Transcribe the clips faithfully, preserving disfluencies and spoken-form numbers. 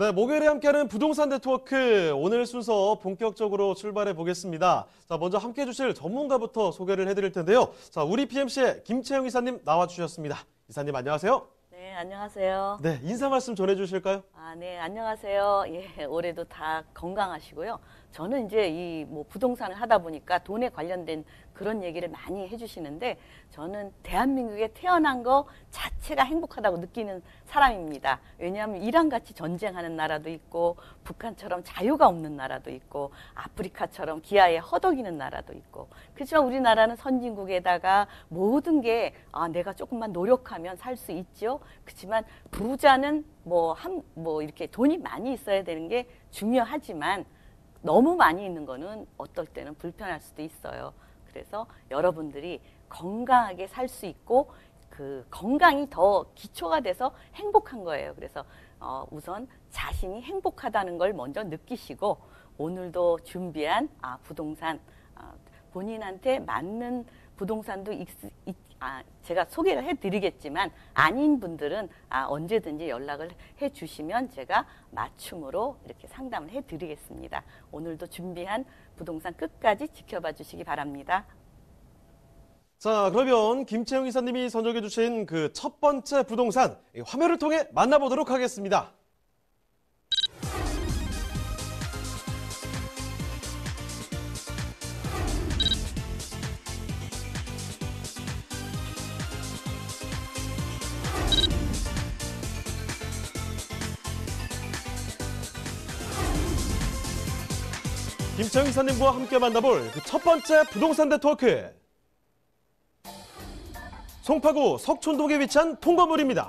네, 목요일에 함께하는 부동산 네트워크 오늘 순서 본격적으로 출발해 보겠습니다. 자, 먼저 함께해 주실 전문가부터 소개를 해드릴 텐데요. 자, 우리 피엠씨의 김채영 이사님 나와주셨습니다. 이사님 안녕하세요. 네, 안녕하세요. 네, 인사 말씀 전해주실까요? 아, 네, 안녕하세요. 예, 올해도 다 건강하시고요. 저는 이제 이 뭐 부동산을 하다 보니까 돈에 관련된 그런 얘기를 많이 해주시는데 저는 대한민국에 태어난 거 자체가 행복하다고 느끼는 사람입니다. 왜냐하면 이란같이 전쟁하는 나라도 있고 북한처럼 자유가 없는 나라도 있고 아프리카처럼 기아에 허덕이는 나라도 있고 그렇지만 우리나라는 선진국에다가 모든 게 아, 내가 조금만 노력하면 살 수 있죠. 그렇지만 부자는 뭐 한 뭐 이렇게 돈이 많이 있어야 되는 게 중요하지만 너무 많이 있는 거는 어떨 때는 불편할 수도 있어요. 그래서 여러분들이 건강하게 살 수 있고 그 건강이 더 기초가 돼서 행복한 거예요. 그래서 어 우선 자신이 행복하다는 걸 먼저 느끼시고 오늘도 준비한 아 부동산 아, 본인한테 맞는 부동산도 있, 있, 아, 제가 소개를 해드리겠지만 아닌 분들은 아, 언제든지 연락을 해주시면 제가 맞춤으로 이렇게 상담을 해드리겠습니다. 오늘도 준비한 부동산 끝까지 지켜봐 주시기 바랍니다. 자, 그러면 김채영 이사님이 선정해 주신 그 첫 번째 부동산 화면을 통해 만나보도록 하겠습니다. 김채영 이사님과 함께 만나볼 그 첫 번째 부동산 네트워크. 송파구 석촌동에 위치한 통건물입니다.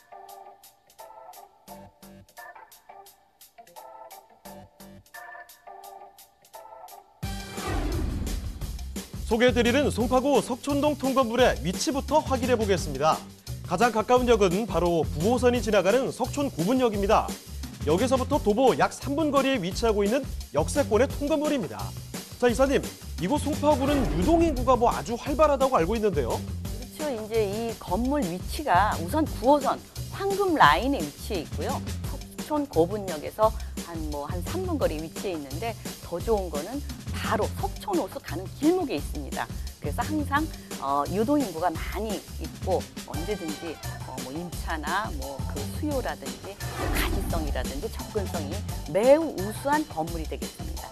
소개해드리는 송파구 석촌동 통건물의 위치부터 확인해 보겠습니다. 가장 가까운 역은 바로 구 호선이 지나가는 석촌 구분역입니다. 여기서부터 도보 약 삼 분 거리에 위치하고 있는 역세권의 통건물입니다. 자, 이사님, 이곳 송파구는 유동인구가 뭐 아주 활발하다고 알고 있는데요. 그렇죠. 이제 이 건물 위치가 우선 구 호선 황금 라인에 위치해 있고요. 석촌 고분역에서 한 뭐 한 삼 분 거리 위치해 있는데 더 좋은 거는 바로 석촌호수 가는 길목에 있습니다. 그래서 항상 어, 유동인구가 많이 있고 언제든지 어, 뭐 임차나 뭐 그 수요라든지 뭐 가시성이라든지 접근성이 매우 우수한 건물이 되겠습니다.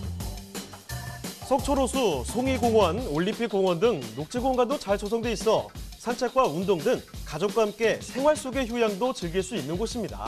석촌호수, 송이공원, 올림픽공원 등 녹지공간도 잘 조성돼 있어 산책과 운동 등 가족과 함께 생활 속의 휴양도 즐길 수 있는 곳입니다.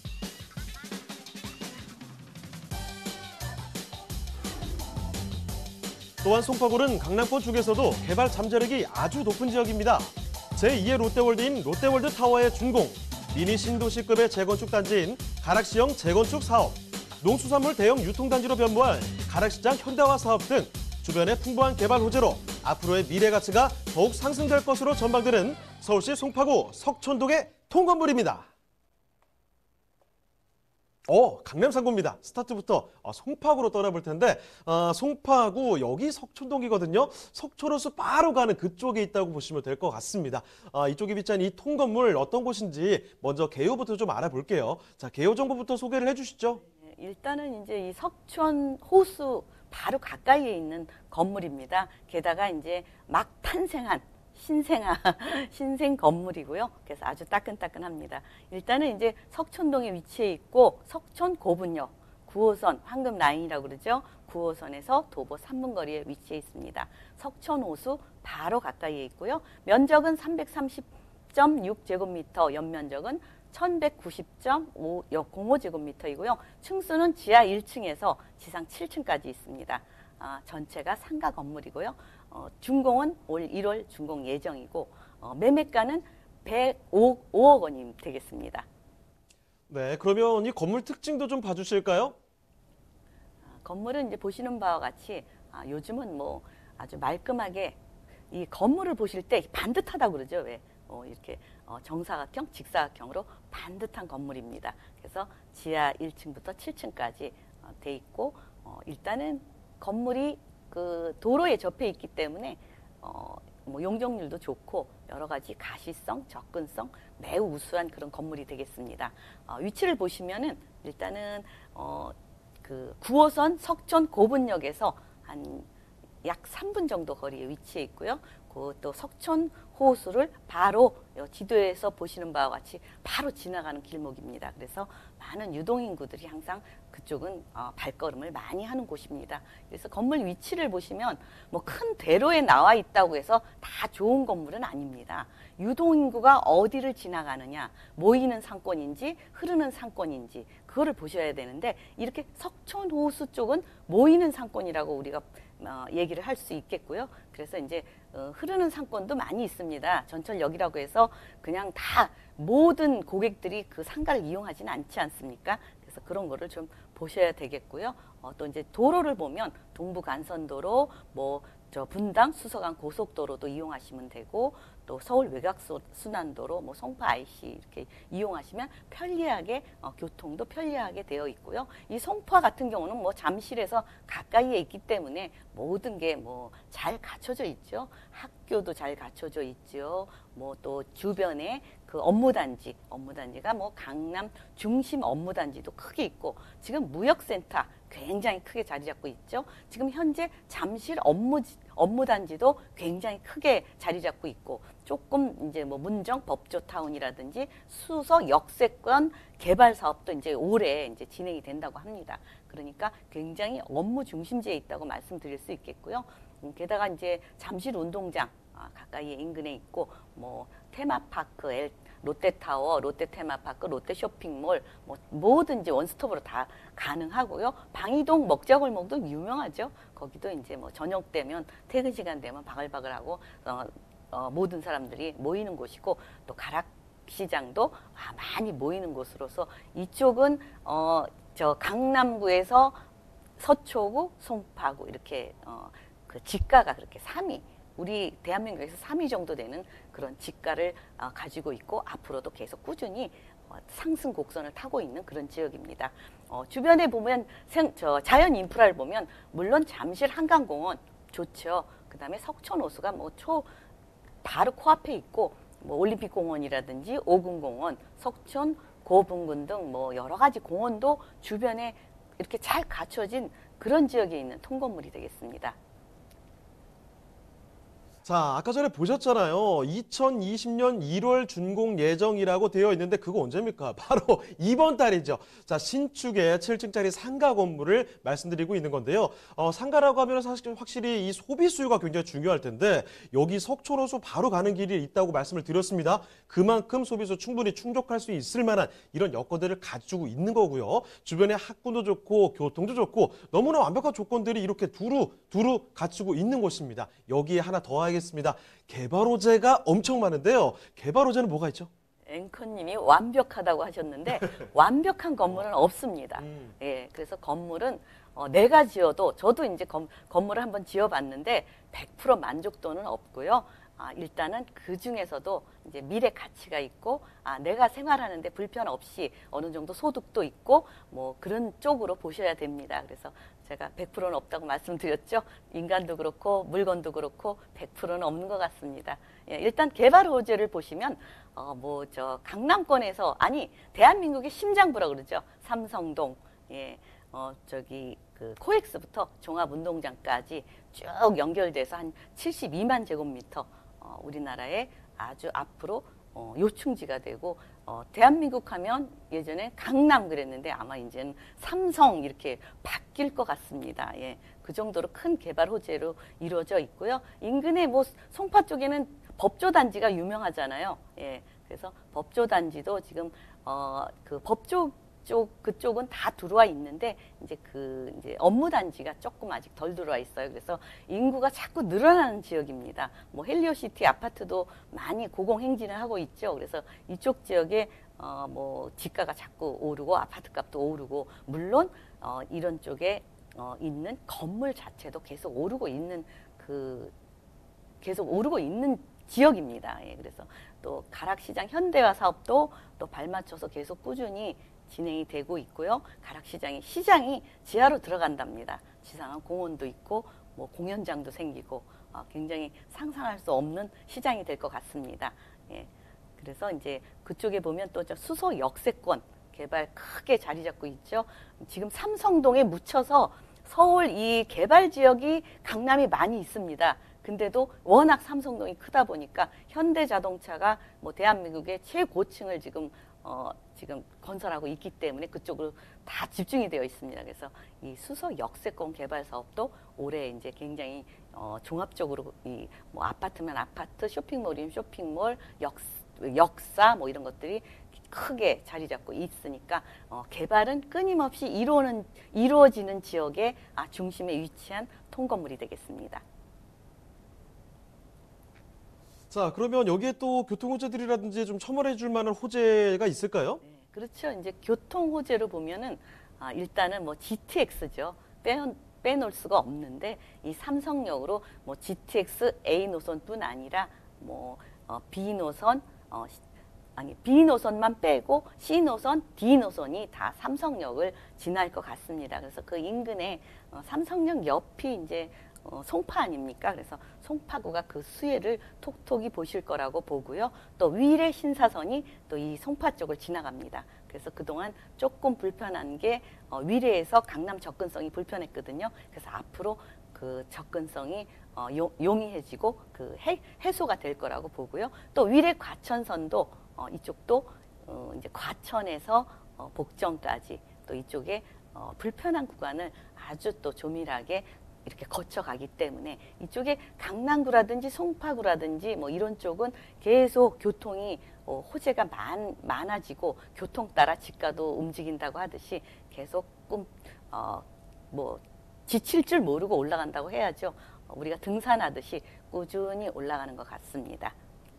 또한 송파구는 강남권 중에서도 개발 잠재력이 아주 높은 지역입니다. 제이의 롯데월드인 롯데월드 타워의 준공, 미니 신도시급의 재건축 단지인 가락시형 재건축 사업, 농수산물 대형 유통단지로 변모할 가락시장 현대화 사업 등 주변의 풍부한 개발 호재로 앞으로의 미래 가치가 더욱 상승될 것으로 전망되는 서울시 송파구 석촌동의 통건물입니다. 어, 강남상구입니다. 스타트부터 어, 송파구로 떠나볼 텐데 어, 송파구 여기 석촌동이거든요. 석촌호수 바로 가는 그쪽에 있다고 보시면 될 것 같습니다. 어, 이쪽에 위치한 이 통건물 어떤 곳인지 먼저 개요부터 좀 알아볼게요. 자, 개요 정보부터 소개를 해주시죠. 일단은 이제 이 석촌 호수 바로 가까이에 있는 건물입니다. 게다가 이제 막 탄생한 신생아, 신생 건물이고요. 그래서 아주 따끈따끈합니다. 일단은 이제 석촌동에 위치해 있고 석촌 고분역, 구 호선 황금 라인이라고 그러죠. 구 호선에서 도보 삼 분 거리에 위치해 있습니다. 석촌호수 바로 가까이에 있고요. 면적은 삼백삼십 점 육 제곱미터, 연면적은 천백구십 점 공오 제곱미터이고요. 층수는 지하 일 층에서 지상 칠 층까지 있습니다. 아, 전체가 상가 건물이고요. 어, 준공은 올 일월 준공 예정이고 어, 매매가는 백오억 원이 되겠습니다. 네, 그러면 이 건물 특징도 좀 봐주실까요? 아, 건물은 이제 보시는 바와 같이 아, 요즘은 뭐 아주 말끔하게 이 건물을 보실 때 반듯하다고 그러죠. 왜? 어, 이렇게 어, 정사각형, 직사각형으로 반듯한 건물입니다. 그래서 지하 일 층부터 칠 층까지 어, 돼 있고 어, 일단은 건물이 그 도로에 접해 있기 때문에 어, 뭐 용적률도 좋고 여러 가지 가시성, 접근성 매우 우수한 그런 건물이 되겠습니다. 어, 위치를 보시면은 일단은 어, 그 구 호선 석촌 고분역에서 한 약 삼 분 정도 거리에 위치해 있고요. 그 또 석촌 호수를 바로 지도에서 보시는 바와 같이 바로 지나가는 길목입니다. 그래서 많은 유동인구들이 항상 그쪽은 어, 발걸음을 많이 하는 곳입니다. 그래서 건물 위치를 보시면 뭐 큰 대로에 나와 있다고 해서 다 좋은 건물은 아닙니다. 유동인구가 어디를 지나가느냐, 모이는 상권인지 흐르는 상권인지 그거를 보셔야 되는데 이렇게 석촌 호수 쪽은 모이는 상권이라고 우리가 어, 얘기를 할 수 있겠고요. 그래서 이제 어, 흐르는 상권도 많이 있습니다. 전철역이라고 해서 그냥 다 모든 고객들이 그 상가를 이용하지는 않지 않습니까? 그래서 그런 거를 좀 보셔야 되겠고요. 어, 또 이제 도로를 보면 동부간선도로, 뭐 저 분당 수서간 고속도로도 이용하시면 되고 또 서울 외곽순환도로, 뭐 송파 아이씨 이렇게 이용하시면 편리하게 어, 교통도 편리하게 되어 있고요. 이 송파 같은 경우는 뭐 잠실에서 가까이에 있기 때문에 모든 게 뭐 잘 갖춰져 있죠. 학교도 잘 갖춰져 있죠. 뭐 또 주변에 그 업무단지, 업무단지가 뭐 강남 중심 업무단지도 크게 있고 지금 무역센터 굉장히 크게 자리 잡고 있죠. 지금 현재 잠실 업무 업무단지도 굉장히 크게 자리 잡고 있고 조금 이제 뭐 문정 법조타운이라든지 수서 역세권 개발 사업도 이제 올해 이제 진행이 된다고 합니다. 그러니까 굉장히 업무 중심지에 있다고 말씀드릴 수 있겠고요. 음, 게다가 이제 잠실 운동장 아, 가까이에 인근에 있고 뭐 테마파크, 엘, 롯데타워, 롯데테마파크, 롯데쇼핑몰 뭐 뭐든지 원스톱으로 다 가능하고요. 방이동 먹자골목도 유명하죠. 거기도 이제 뭐 저녁 되면 퇴근 시간 되면 바글바글하고 어, 어, 모든 사람들이 모이는 곳이고 또 가락시장도 아, 많이 모이는 곳으로서 이쪽은 어, 저 강남구에서 서초구, 송파구 이렇게 어, 그 지가가 그렇게 삼 위. 우리 대한민국에서 삼 위 정도 되는 그런 지가를 어, 가지고 있고 앞으로도 계속 꾸준히 어, 상승 곡선을 타고 있는 그런 지역입니다. 어, 주변에 보면 생, 저 자연 인프라를 보면 물론 잠실 한강공원 좋죠. 그다음에 석촌호수가 뭐 초 바로 코앞에 있고 뭐 올림픽공원이라든지 오군공원, 석촌, 고분군 등 뭐 여러 가지 공원도 주변에 이렇게 잘 갖춰진 그런 지역에 있는 통건물이 되겠습니다. 자, 아까 전에 보셨잖아요. 이천이십 년 일월 준공 예정이라고 되어 있는데 그거 언제입니까? 바로 이번 달이죠. 자, 신축의 칠 층짜리 상가 건물을 말씀드리고 있는 건데요. 어, 상가라고 하면 사실 확실히 이 소비 수요가 굉장히 중요할 텐데 여기 석촌호수 바로 가는 길이 있다고 말씀을 드렸습니다. 그만큼 소비수 충분히 충족할 수 있을 만한 이런 여건들을 가지고 있는 거고요. 주변에 학군도 좋고 교통도 좋고 너무나 완벽한 조건들이 이렇게 두루 두루 갖추고 있는 곳입니다. 여기에 하나 더 겠습니다. 개발 호재가 엄청 많은데요. 개발 호재는 뭐가 있죠? 앵커님이 완벽하다고 하셨는데 완벽한 건물은 없습니다. 음. 예, 그래서 건물은 어, 내가 지어도 저도 이제 건, 건물을 한번 지어봤는데 백 퍼센트 만족도는 없고요. 아, 일단은 그 중에서도 이제 미래 가치가 있고 아, 내가 생활하는데 불편 없이 어느 정도 소득도 있고 뭐 그런 쪽으로 보셔야 됩니다. 그래서 제가 백 퍼센트는 없다고 말씀드렸죠. 인간도 그렇고 물건도 그렇고 백 퍼센트는 없는 것 같습니다. 예, 일단 개발 호재를 보시면 어, 뭐 저 강남권에서 아니 대한민국의 심장부라 그러죠. 삼성동, 예, 어, 저기 그 코엑스부터 종합운동장까지 쭉 연결돼서 한 칠십이만 제곱미터 어, 우리나라의 아주 앞으로 어, 요충지가 되고 어, 대한민국 하면 예전에 강남 그랬는데 아마 이제는 삼성 이렇게 바뀔 것 같습니다. 예, 그 정도로 큰 개발 호재로 이루어져 있고요. 인근에 뭐 송파 쪽에는 법조단지가 유명하잖아요. 예, 그래서 법조단지도 지금 어, 그 법조 쪽 그쪽은 다 들어와 있는데 이제 그 이제 업무 단지가 조금 아직 덜 들어와 있어요. 그래서 인구가 자꾸 늘어나는 지역입니다. 뭐 헬리오시티 아파트도 많이 고공행진을 하고 있죠. 그래서 이쪽 지역에 어 뭐 지가가 자꾸 오르고 아파트값도 오르고 물론 어 이런 쪽에 어 있는 건물 자체도 계속 오르고 있는 그 계속 오르고 있는 지역입니다. 예, 그래서 또 가락시장 현대화 사업도 또 발맞춰서 계속 꾸준히 진행이 되고 있고요. 가락시장이 시장이 지하로 들어간답니다. 지상한 공원도 있고 뭐 공연장도 생기고 어, 굉장히 상상할 수 없는 시장이 될 것 같습니다. 예. 그래서 이제 그쪽에 보면 또 저 수소 역세권 개발 크게 자리 잡고 있죠. 지금 삼성동에 묻혀서 서울 이 개발 지역이 강남이 많이 있습니다. 근데도 워낙 삼성동이 크다 보니까 현대자동차가 뭐 대한민국의 최고층을 지금 어 지금 건설하고 있기 때문에 그쪽으로 다 집중이 되어 있습니다. 그래서 이 수소 역세권 개발 사업도 올해 이제 굉장히 어 종합적으로 이 뭐 아파트면 아파트, 쇼핑몰이면 쇼핑몰, 역 역사 뭐 이런 것들이 크게 자리 잡고 있으니까 어, 개발은 끊임없이 이루어는, 이루어지는 지역의 아, 중심에 위치한 통건물이 되겠습니다. 자, 그러면 여기에 또 교통 호재들이라든지 좀 첨언해 줄 만한 호재가 있을까요? 네, 그렇죠. 이제 교통 호재로 보면은 아, 일단은 뭐 지티엑스죠. 빼놓, 빼놓을 수가 없는데 이 삼성역으로 뭐 지티엑스 A 노선뿐 아니라 뭐 어, B 노선 어, 아니 B 노선만 빼고 C 노선, D 노선이 다 삼성역을 지날 것 같습니다. 그래서 그 인근에 어, 삼성역 옆이 이제 어, 송파 아닙니까? 그래서 송파구가 그 수혜를 톡톡히 보실 거라고 보고요. 또 위례 신사선이 또 이 송파 쪽을 지나갑니다. 그래서 그동안 조금 불편한 게 어, 위례에서 강남 접근성이 불편했거든요. 그래서 앞으로 그 접근성이 어, 용, 용이해지고 그 해, 해소가 될 거라고 보고요. 또 위례 과천선도 어, 이쪽도 어, 이제 과천에서 어, 복정까지 또 이쪽에 어, 불편한 구간을 아주 또 조밀하게 이렇게 거쳐가기 때문에 이쪽에 강남구라든지 송파구라든지 뭐 이런 쪽은 계속 교통이 어, 호재가 많, 많아지고 교통 따라 집가도 움직인다고 하듯이 계속 끔, 어, 뭐 지칠 줄 모르고 올라간다고 해야죠. 어, 우리가 등산하듯이 꾸준히 올라가는 것 같습니다.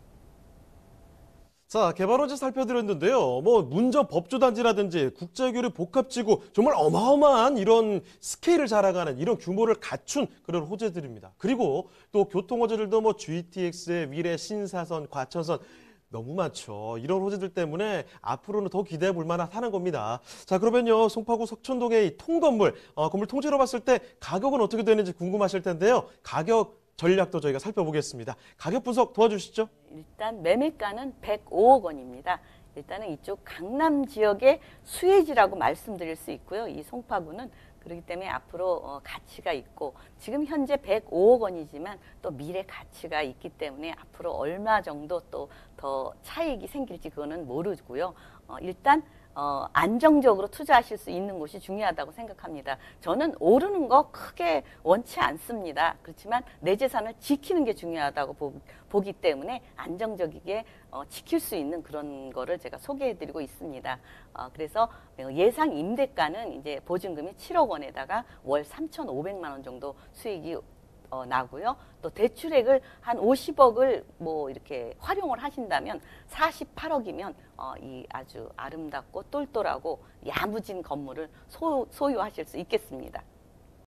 자, 개발 호재 살펴드렸는데요. 뭐 문저 법조단지라든지 국제교류 복합지구 정말 어마어마한 이런 스케일을 자랑하는 이런 규모를 갖춘 그런 호재들입니다. 그리고 또 교통 호재들도 뭐 지티엑스의 위례 신사선, 과천선 너무 많죠. 이런 호재들 때문에 앞으로는 더 기대해 볼 만하다는 겁니다. 자, 그러면요. 송파구 석촌동의 이 통건물, 어, 건물 통째로 봤을 때 가격은 어떻게 되는지 궁금하실 텐데요. 가격 전략도 저희가 살펴보겠습니다. 가격 분석 도와주시죠. 일단 매매가는 백오억 원입니다. 일단은 이쪽 강남 지역의 수혜지라고 말씀드릴 수 있고요. 이 송파구는 그렇기 때문에 앞으로 어, 가치가 있고 지금 현재 백오억 원이지만 또 미래 가치가 있기 때문에 앞으로 얼마 정도 또 더 차익이 생길지 그거는 모르고요. 어, 일단 어, 안정적으로 투자하실 수 있는 곳이 중요하다고 생각합니다. 저는 오르는 거 크게 원치 않습니다. 그렇지만 내 재산을 지키는 게 중요하다고 보, 보기 때문에 안정적이게 어, 지킬 수 있는 그런 거를 제가 소개해드리고 있습니다. 어, 그래서 예상 임대가는 이제 보증금이 칠억 원에다가 월 삼천오백만 원 정도 수익이 어, 나고요. 또 대출액을 한 오십억을 뭐 이렇게 활용을 하신다면 사십팔억이면 어, 이 아주 아름답고 똘똘하고 야무진 건물을 소, 소유하실 수 있겠습니다.